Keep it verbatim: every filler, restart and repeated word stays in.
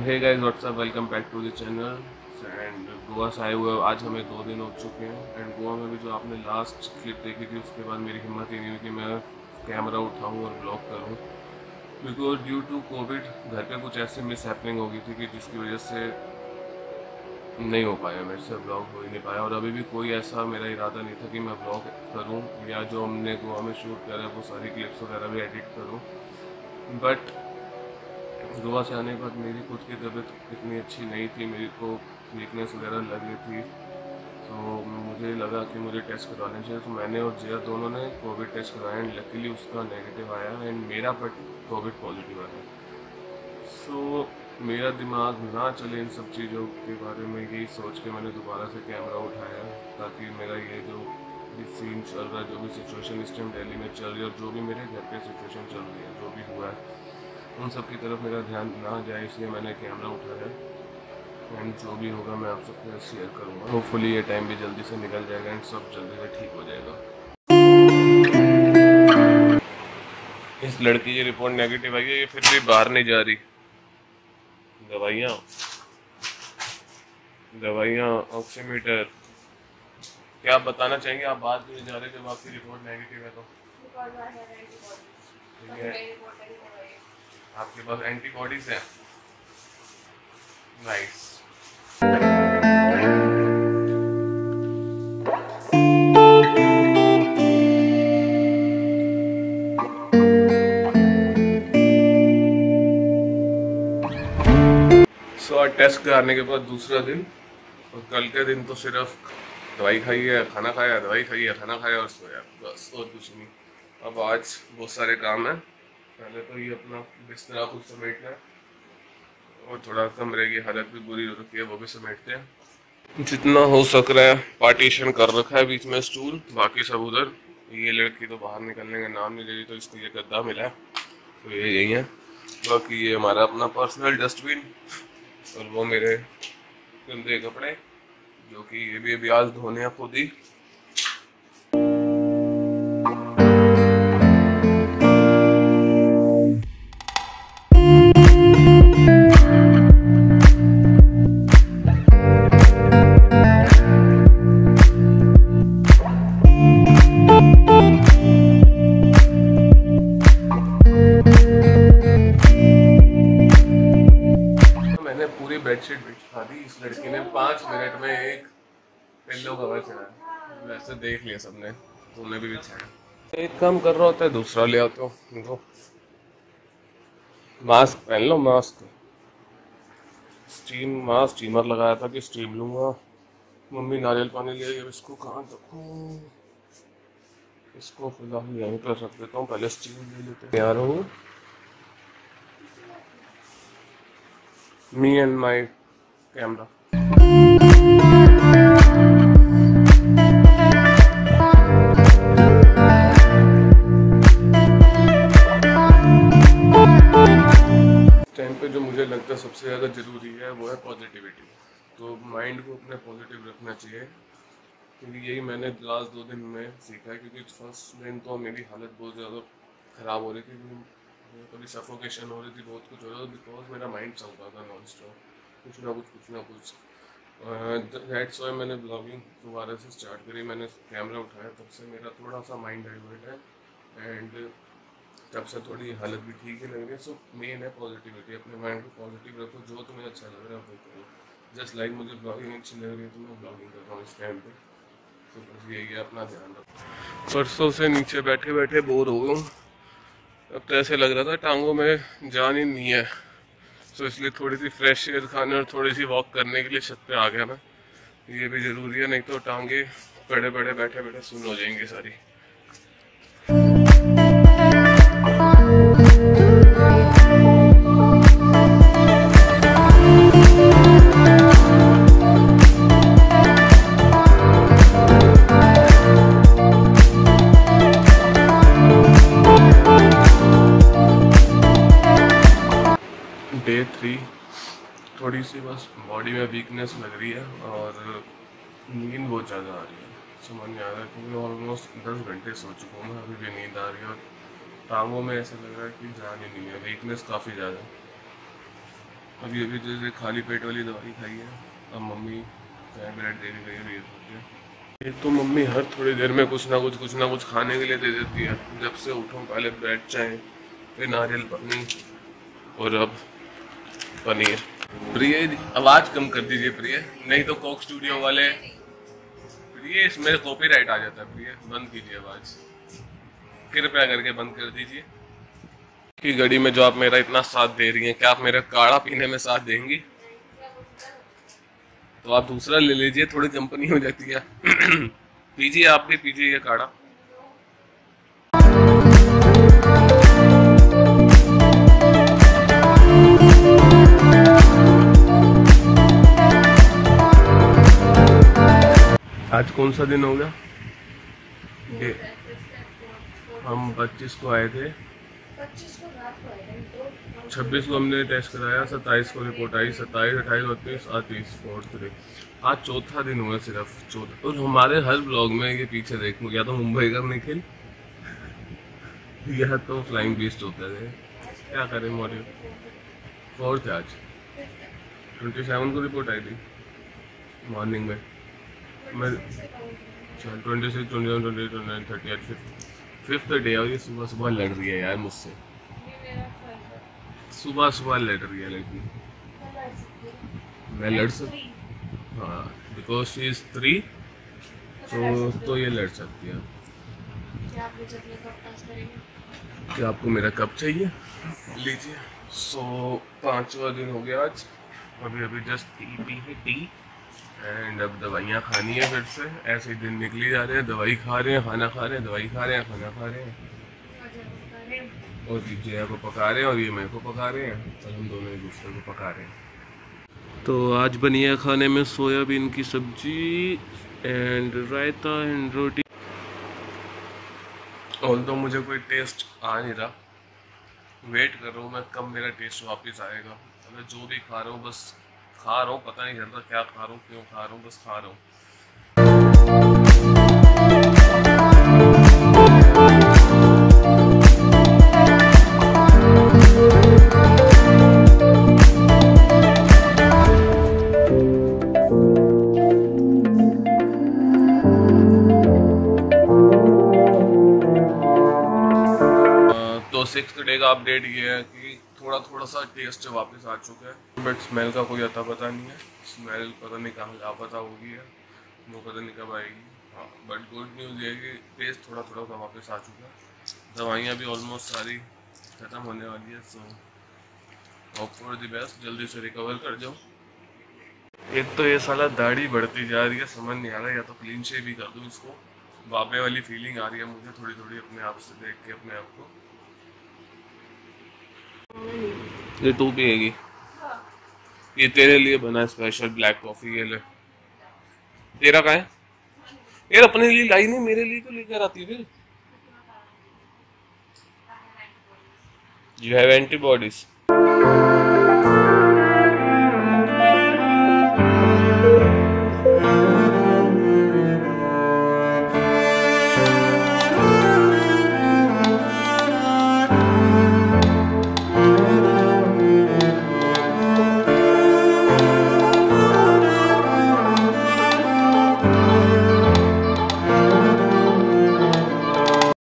Hey guys what's up, welcome back to the channel. And Goa से आए हुए आज हमें दो दिन हो चुके हैं। एंड गोवा में भी जो आपने लास्ट क्लिप देखी थी उसके बाद मेरी हिम्मत ही नहीं हुई कि मैं कैमरा उठाऊं और ब्लॉग करूं, बिकॉज ड्यू टू कोविड घर पे कुछ ऐसे मिस हैपनिंग हो गई थी कि जिसकी वजह से नहीं हो पाया, मेरे से ब्लॉग हो ही नहीं पाया। और अभी भी कोई ऐसा मेरा इरादा नहीं था कि मैं ब्लॉग करूं या जो हमने गोवा में शूट करा वो सारी क्लिप्स वगैरह भी एडिट करूं। बट गोवा से आने के बाद मेरी खुद की तबीयत इतनी अच्छी नहीं थी, मेरे को वीकनेस वगैरह लगी थी, तो मुझे लगा कि मुझे टेस्ट करवाना चाहिए। तो मैंने और जिया दोनों ने कोविड टेस्ट करवाया एंड लकीली उसका नेगेटिव आया एंड मेरा बट कोविड पॉजिटिव आया। सो मेरा दिमाग ना चले इन सब चीज़ों के बारे में, यही सोच के मैंने दोबारा से कैमरा उठाया ताकि मेरा ये जो भी सीन चल रहा है, जो भी सिचुएशन इस टाइम दिल्ली में चल रही है और जो भी मेरे घर पे सिचुएशन चल रही है, जो भी हुआ है उन सब की तरफ मेरा ध्यान ना जाए, इसलिए मैंने कैमरा उठाया। एंड जो भी होगा मैं आप सबके साथ शेयर करूँगा। होपफुली ये टाइम भी जल्दी से निकल जाएगा एंड सब जल्दी से ठीक हो जाएगा। इस लड़की की रिपोर्ट नेगेटिव आई है, ये फिर भी बाहर नहीं जा रही। दवाइयाँ दवाइयाँ ऑक्सीमीटर, क्या आप बताना चाहेंगे? आप बात नहीं जा रहे जब आपकी रिपोर्ट नेगेटिव है तो? ठीक है, आपके पास एंटीबॉडीज हैं। नाइस। सो आज टेस्ट कराने के बाद दूसरा दिन, और कल के दिन तो सिर्फ दवाई खाई है, खाना खाया, दवाई खाई है, खाना खाया और सोया, बस और कुछ नहीं। अब आज बहुत सारे काम हैं। पहले तो ये अपना बिस्तरा कुछ समेटना है और थोड़ा कमरे की हालत भी बुरी हो रखी है, वो भी समेटते हैं। जितना हो सक रहा है पार्टीशन कर रखा है बीच में स्टूल, बाकी सब उधर। ये लड़की तो बाहर निकलने का नाम नहीं ले रही, तो इसको ये गद्दा मिला है, तो ये यही है। बाकी ये हमारा अपना पर्सनल डस्टबिन और वो मेरे गंदे कपड़े, जो कि ये भी अभी आज धोने हैं खुद ही। पूरी बेडशीट बिछा दी इस लड़की ने, पाँच मिनट में एक पिल्लो कवर चढ़ाया। वैसे देख लिया सबने, तुमने भी बिछाया। एक काम कर रहा होता है दूसरा ले आता हूँ। तो मास्क पहन लो, मास्क स्टीम मास्क स्टीमर लगाया था कि स्टीम लूंगा। मम्मी नारियल पानी ले आई, अब इसको कहाँ रखूँ? इसको फिलहाल यहीं पर रख देता हूँ, पहले स्टीम ले लेते हैं। यार हूँ me and my camera. Time पे जो मुझे लगता है सबसे ज़्यादा ज़रूरी है वो है पॉजिटिविटी। तो माइंड को अपने पॉजिटिव रखना चाहिए, क्योंकि यही मैंने लास्ट दो दिन में सीखा है। क्योंकि फर्स्ट दिन तो मेरी हालत बहुत ज़्यादा ख़राब हो रही थी, कभी सफोकेशन हो रही थी, बहुत कुछ हो रहा था, बिकॉज मेरा माइंड चल रहा था नॉन स्टॉप, कुछ ना कुछ कुछ ना कुछ। दैट्स व्हाई मैंने ब्लॉगिंग दोबारा से स्टार्ट करी, मैंने कैमरा उठाया, तब से मेरा थोड़ा सा माइंड डाइवर्ट है एंड तब से थोड़ी हालत भी ठीक ही लग रही है। सो मेन है पॉजिटिविटी, अपने माइंड को पॉजिटिव रखो, जो तुम्हें अच्छा लग रहा है वो करो। जस्ट लाइक मुझे ब्लॉगिंग अच्छी लग रही है तो मैं ब्लॉगिंग कर रहा हूँ इस टाइम पे। तो बस यही है, अपना ध्यान रखो। परसों से नीचे बैठे बैठे बोर हो गया हूँ, अब तो ऐसे लग रहा था टांगों में जान ही नहीं है, तो इसलिए थोड़ी सी फ्रेश एयर खाने और थोड़ी सी वॉक करने के लिए छत पे आ गया मैं। ये भी ज़रूरी है, नहीं तो टांगे बड़े बड़े बैठे बैठे सुन हो जाएंगी सारी। डे थ्री, थोड़ी सी बस बॉडी में वीकनेस लग रही है और नींद बहुत ज़्यादा आ रही है, समझ नहीं आ रहा है, क्योंकि ऑलमोस्ट दस घंटे सो चुका हूँ मैं, अभी भी नींद आ रही है और टांगों में ऐसा लग रहा है कि जान ही नहीं है, वीकनेस काफ़ी ज़्यादा। अभी अभी जैसे खाली पेट वाली दवाई खाई है, अब मम्मी टैबलेट दे दी गई है ये खाते हैं। एक तो मम्मी हर थोड़ी देर में कुछ ना कुछ कुछ ना कुछ खाने के लिए दे देती है। जब से उठूँ पहले ब्रेड चाय, फिर नारियल पानी और अब पनीर। प्रिय आवाज कम कर दीजिए प्रिय, नहीं तो कोक स्टूडियो वाले, प्रिय इसमें कॉपीराइट आ जाता है। प्रिय बंद कीजिए आवाज, कृपया करके बंद कर दीजिए। की घड़ी में जो आप मेरा इतना साथ दे रही हैं, क्या आप मेरा काढ़ा पीने में साथ देंगी? तो आप दूसरा ले लीजिए, थोड़ी कंपनी हो जाती है। पीजिए, आप भी पीजिए ये काढ़ा। आज कौन सा दिन हो गया? हम पच्चीस को आए थे, छब्बीस को हमने टेस्ट कराया, सत्ताईस को रिपोर्ट आई, सत्ताईस अट्ठाईस उनतीस अड़तीस फोर्थ डे। आज चौथा दिन हुआ, सिर्फ चौथा। और हमारे हर ब्लॉग में ये पीछे देखूँ, या तो मुंबई का निखिल यह तो फ्लाइंग बीस्ट होते थे। क्या करें, मॉर्निंग फोर्थ है आज। ट्वेंटी सेवन को रिपोर्ट आई थी मॉर्निंग में। मैं twenty six twenty seven twenty twenty nine thirty eight fifth day, और ये सुबह सुबह लड़ रही है यार मुझसे। सुबह सुबह लड़ रही है लड़की। मैं लड़ सकती, हाँ, बिकॉज शी इज थ्री, तो तो ये लड़ सकती है। क्या आपको मेरा कप चाहिए? लीजिए। सो पांचवा दिन हो गया आज। अभी अभी जस्ट टी पी है, टी, एंड अब दवाइयाँ खानी है फिर से। ऐसे ही दिन निकली जा रहे हैं, दवाई खा रहे हैं, खाना खा रहे हैं, दवाई खा रहे हैं, खाना खा रहे हैं, और जया को पका रहे हैं और ये मेरे को पका रहे हैं, और हम दोनों एक दूसरे को पका रहे हैं। तो आज बनी है खाने में सोयाबीन की सब्जी एंड रायता एंड रोटी। ऑल तो मुझे कोई टेस्ट आ नहीं रहा, वेट कर रहा हूँ मैं कब मेरा टेस्ट वापस आएगा। मैं जो भी खा रहा हूँ बस खा रहा हूँ, पता नहीं चल रहा क्या खा रहा हूँ, क्यों खा रहा हूँ, बस खा रहा हूँ। तो सिक्स्थ डे का अपडेट ये है कि थोड़ा थोड़ा सा टेस्ट वापस आ चुका है, बट स्मेल का कोई अता पता नहीं है। स्मेल पता नहीं कहाँ लापता होगी है, वो पता नहीं कब आएगी। हाँ, बट गुड न्यूज़ ये है कि टेस्ट थोड़ा थोड़ा सा वापस आ चुका है। दवाइयाँ भी ऑलमोस्ट सारी ख़त्म होने वाली है, so hope for the best, जल्दी से रिकवर कर जाओ। एक तो ये साला दाढ़ी बढ़ती जा रही है, समझ नहीं आ रहा, या तो क्लीन शेव भी कर दूँ इसको। बाबे वाली फीलिंग आ रही है मुझे थोड़ी थोड़ी अपने आप से देख के, अपने आप को। ये तू पिएगी? ये तेरे लिए बना स्पेशल ब्लैक कॉफी, ये ले। तेरा कहाँ है? यार अपने लिए लाई नहीं, मेरे लिए तो लेकर आती फिर। You have antibodies.